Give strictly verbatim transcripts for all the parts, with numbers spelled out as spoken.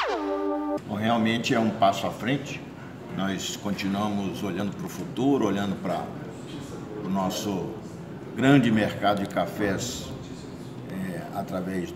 Bom, realmente é um passo à frente. Nós continuamos olhando para o futuro, olhando para o nosso grande mercado de cafés é, através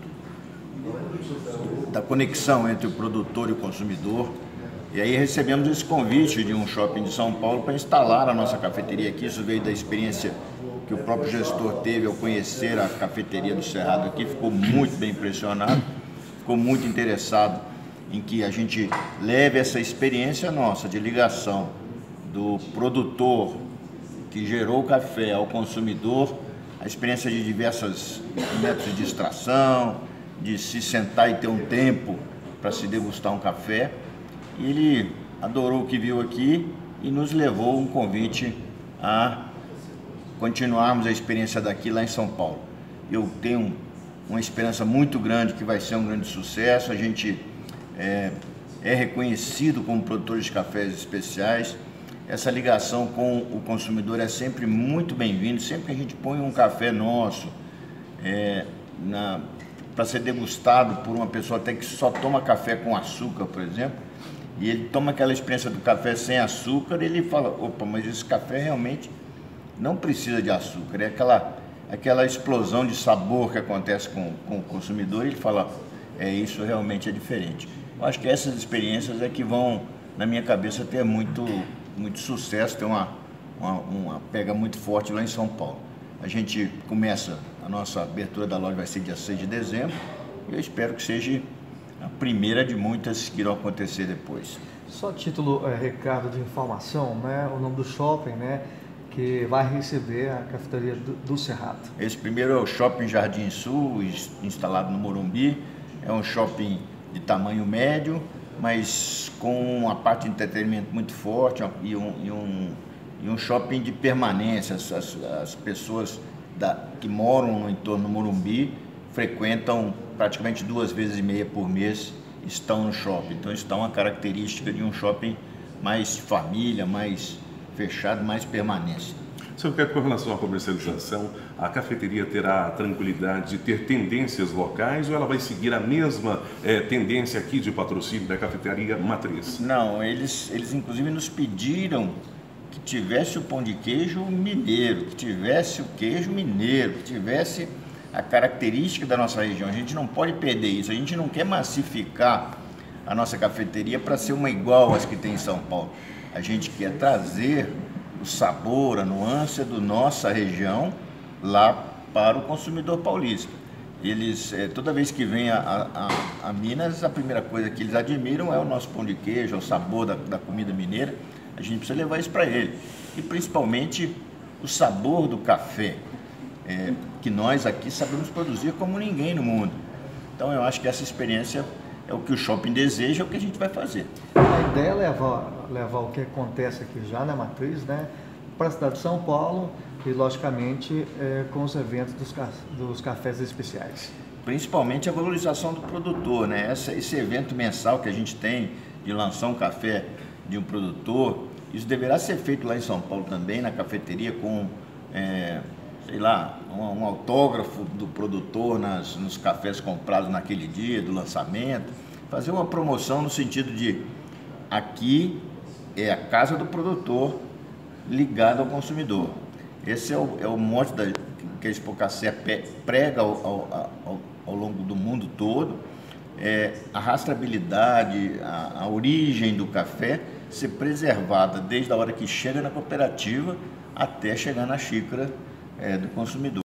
do, da conexão entre o produtor e o consumidor. E aí recebemos esse convite de um shopping de São Paulo para instalar a nossa cafeteria aqui. Isso veio da experiência que o próprio gestor teve ao conhecer a cafeteria do Cerrado aqui. Ficou muito bem impressionado, ficou muito interessado em que a gente leve essa experiência nossa de ligação do produtor que gerou o café ao consumidor, a experiência de diversos métodos de extração, de se sentar e ter um tempo para se degustar um café. E ele adorou o que viu aqui e nos levou um convite a continuarmos a experiência daqui lá em São Paulo. Eu tenho uma esperança muito grande que vai ser um grande sucesso. A gente é, é reconhecido como produtores de cafés especiais. Essa ligação com o consumidor é sempre muito bem-vinda. Sempre que a gente põe um café nosso é, para ser degustado por uma pessoa até que só toma café com açúcar, por exemplo, e ele toma aquela experiência do café sem açúcar, ele fala, opa, mas esse café realmente não precisa de açúcar. É aquela, aquela explosão de sabor que acontece com, com o consumidor, e ele fala, é, isso realmente é diferente. Eu acho que essas experiências é que vão, na minha cabeça, ter muito, muito sucesso, ter uma, uma, uma pega muito forte lá em São Paulo. A gente começa, a nossa abertura da loja vai ser dia seis de dezembro, e eu espero que seja a primeira de muitas que irão acontecer depois. Só título, é, Ricardo, de informação, né? O nome do shopping, né? Que vai receber a cafeteria do, do Cerrado. Esse primeiro é o Shopping Jardim Sul, instalado no Morumbi. É um shopping de tamanho médio, mas com uma parte de entretenimento muito forte e um, e um, e um shopping de permanência. As, as, as pessoas da, que moram no entorno do Morumbi frequentam praticamente duas vezes e meia por mês, estão no shopping. Então isso dá uma característica de um shopping mais família, mais fechado, mais permanência. Senhor Ricardo, com relação à comercialização, a cafeteria terá a tranquilidade de ter tendências locais ou ela vai seguir a mesma é, tendência aqui de patrocínio da cafeteria matriz? Não, eles, eles inclusive nos pediram que tivesse o pão de queijo mineiro, que tivesse o queijo mineiro, que tivesse a característica da nossa região. A gente não pode perder isso, a gente não quer massificar a nossa cafeteria para ser uma igual às que tem em São Paulo. A gente quer trazer o sabor, a nuance da nossa região lá para o consumidor paulista. Eles, é, toda vez que vem a, a, a Minas, a primeira coisa que eles admiram é o nosso pão de queijo, é o sabor da, da comida mineira. A gente precisa levar isso para ele. E principalmente o sabor do café, é, que nós aqui sabemos produzir como ninguém no mundo. Então eu acho que essa experiência é o que o shopping deseja, é o que a gente vai fazer. A ideia é levar, levar o que acontece aqui já na matriz, né, para a cidade de São Paulo e, logicamente, é, com os eventos dos, ca dos cafés especiais. Principalmente a valorização do produtor, né? Essa, esse evento mensal que a gente tem de lançar um café de um produtor, isso deverá ser feito lá em São Paulo também, na cafeteria, com, é, sei lá, um, um autógrafo do produtor nas, nos cafés comprados naquele dia, do lançamento. Fazer uma promoção no sentido de, aqui é a casa do produtor ligada ao consumidor. Esse é o, é o mote da, que a Expo Café prega ao, ao, ao, ao longo do mundo todo. É, a rastreabilidade, a, a origem do café ser preservada desde a hora que chega na cooperativa até chegar na xícara é, do consumidor.